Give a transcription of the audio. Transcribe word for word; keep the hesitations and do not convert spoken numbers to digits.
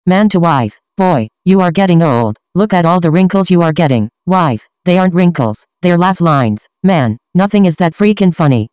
Man to wife. Boy, you are getting old. Look at all the wrinkles you are getting. Wife, they aren't wrinkles. They're laugh lines. Man, nothing is that freaking funny.